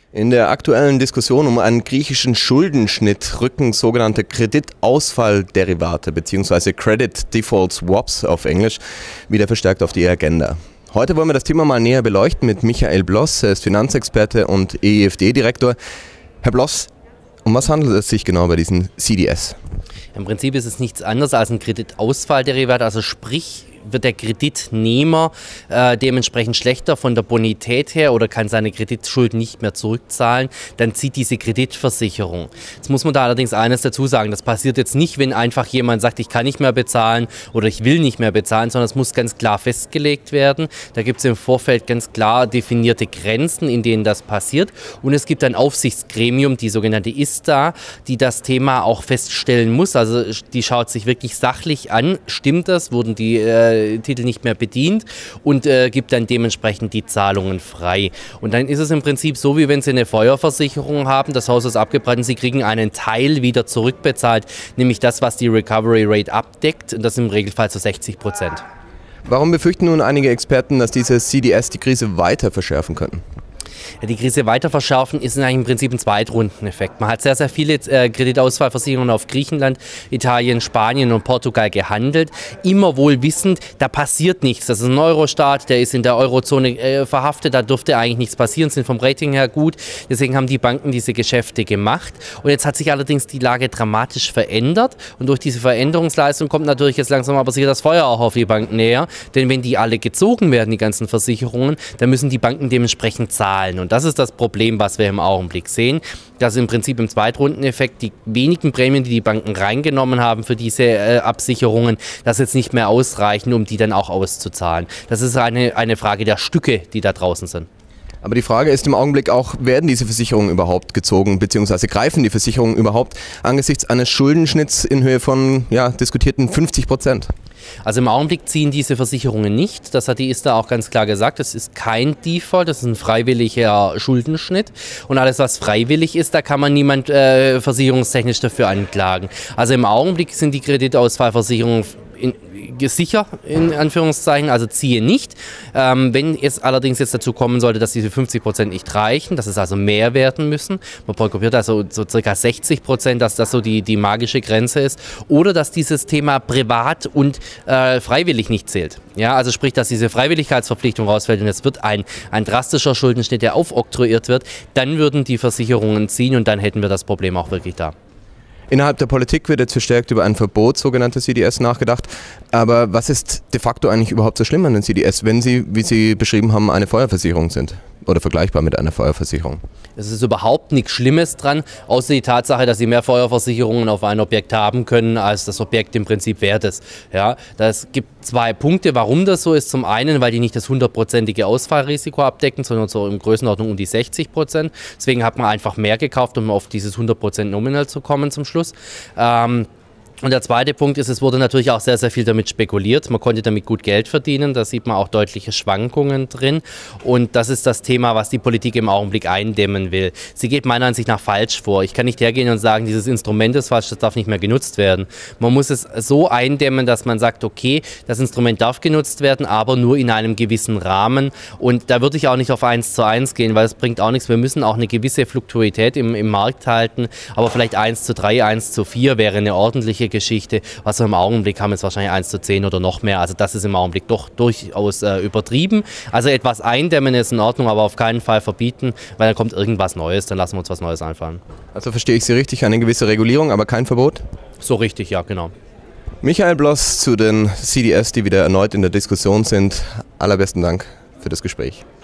In der aktuellen Diskussion um einen griechischen Schuldenschnitt rücken sogenannte Kreditausfallderivate bzw. Credit Default Swaps auf Englisch wieder verstärkt auf die Agenda. Heute wollen wir das Thema mal näher beleuchten mit Michael Bloss. Er ist Finanzexperte und EFD-Direktor. Herr Bloss, um was handelt es sich genau bei diesen CDS? Im Prinzip ist es nichts anderes als ein Kreditausfallderivat, also sprich wird der Kreditnehmer dementsprechend schlechter von der Bonität her oder kann seine Kreditschulden nicht mehr zurückzahlen, dann zieht diese Kreditversicherung. Jetzt muss man da allerdings eines dazu sagen, das passiert jetzt nicht, wenn einfach jemand sagt, ich kann nicht mehr bezahlen oder ich will nicht mehr bezahlen, sondern es muss ganz klar festgelegt werden. Da gibt es im Vorfeld ganz klar definierte Grenzen, in denen das passiert, und es gibt ein Aufsichtsgremium, die sogenannte ISDA, die das Thema auch feststellen muss. Also die schaut sich wirklich sachlich an, stimmt das, wurden die Titel nicht mehr bedient, und gibt dann dementsprechend die Zahlungen frei. Und dann ist es im Prinzip so, wie wenn Sie eine Feuerversicherung haben, das Haus ist abgebrannt und Sie kriegen einen Teil wieder zurückbezahlt, nämlich das, was die Recovery Rate abdeckt, und das im Regelfall zu 60%. Warum befürchten nun einige Experten, dass diese CDS die Krise weiter verschärfen könnten? Die Krise weiter verschärfen ist eigentlich im Prinzip ein Zweitrundeneffekt. Man hat sehr, sehr viele Kreditausfallversicherungen auf Griechenland, Italien, Spanien und Portugal gehandelt. Immer wohl wissend, da passiert nichts. Das ist ein Eurostaat, der ist in der Eurozone verhaftet, da dürfte eigentlich nichts passieren, sind vom Rating her gut. Deswegen haben die Banken diese Geschäfte gemacht. Und jetzt hat sich allerdings die Lage dramatisch verändert. Und durch diese Veränderungsleistung kommt natürlich jetzt langsam aber sicher das Feuer auch auf die Banken näher. Denn wenn die alle gezogen werden, die ganzen Versicherungen, dann müssen die Banken dementsprechend zahlen. Und das ist das Problem, was wir im Augenblick sehen, dass im Prinzip im Zweitrundeneffekt die wenigen Prämien, die die Banken reingenommen haben für diese Absicherungen, das jetzt nicht mehr ausreichen, um die dann auch auszuzahlen. Das ist eine Frage der Stücke, die da draußen sind. Aber die Frage ist im Augenblick auch, werden diese Versicherungen überhaupt gezogen, beziehungsweise greifen die Versicherungen überhaupt angesichts eines Schuldenschnitts in Höhe von diskutierten 50%? Also im Augenblick ziehen diese Versicherungen nicht. Das hat die ISDA auch ganz klar gesagt. Das ist kein Default, das ist ein freiwilliger Schuldenschnitt. Und alles, was freiwillig ist, da kann man niemand versicherungstechnisch dafür anklagen. Also im Augenblick sind die Kreditausfallversicherungen sicher, in Anführungszeichen, also ziehe nicht. Wenn es allerdings jetzt dazu kommen sollte, dass diese 50% nicht reichen, dass es also mehr werden müssen, man propagiert also so circa 60%, dass das so die magische Grenze ist, oder dass dieses Thema privat und freiwillig nicht zählt. Ja, also sprich, dass diese Freiwilligkeitsverpflichtung rausfällt und es wird ein drastischer Schuldenschnitt, der aufoktroyiert wird, dann würden die Versicherungen ziehen und dann hätten wir das Problem auch wirklich da. Innerhalb der Politik wird jetzt verstärkt über ein Verbot sogenannter CDS nachgedacht. Aber was ist de facto eigentlich überhaupt so schlimm an den CDS, wenn sie, wie Sie beschrieben haben, eine Feuerversicherung sind? Oder vergleichbar mit einer Feuerversicherung? Es ist überhaupt nichts Schlimmes dran, außer die Tatsache, dass Sie mehr Feuerversicherungen auf ein Objekt haben können, als das Objekt im Prinzip wert ist. Ja, das gibt zwei Punkte, warum das so ist. Zum einen, weil die nicht das 100%ige Ausfallrisiko abdecken, sondern so in Größenordnung um die 60%. Deswegen hat man einfach mehr gekauft, um auf dieses 100% Nominal zu kommen zum Schluss. Und der zweite Punkt ist, es wurde natürlich auch sehr, sehr viel damit spekuliert. Man konnte damit gut Geld verdienen, da sieht man auch deutliche Schwankungen drin. Und das ist das Thema, was die Politik im Augenblick eindämmen will. Sie geht meiner Ansicht nach falsch vor. Ich kann nicht hergehen und sagen, dieses Instrument ist falsch, das darf nicht mehr genutzt werden. Man muss es so eindämmen, dass man sagt, okay, das Instrument darf genutzt werden, aber nur in einem gewissen Rahmen. Und da würde ich auch nicht auf 1:1 gehen, weil das bringt auch nichts. Wir müssen auch eine gewisse Fluktuität im Markt halten, aber vielleicht 1:3, 1:4 wäre eine ordentliche Geschichte. Was wir im Augenblick haben, ist wahrscheinlich 1:10 oder noch mehr. Also das ist im Augenblick doch durchaus übertrieben. Also etwas eindämmen ist in Ordnung, aber auf keinen Fall verbieten, weil dann kommt irgendwas Neues, dann lassen wir uns was Neues einfallen. Also verstehe ich Sie richtig, eine gewisse Regulierung, aber kein Verbot? So richtig, ja, genau. Michael Bloss zu den CDS, die wieder erneut in der Diskussion sind. Allerbesten Dank für das Gespräch.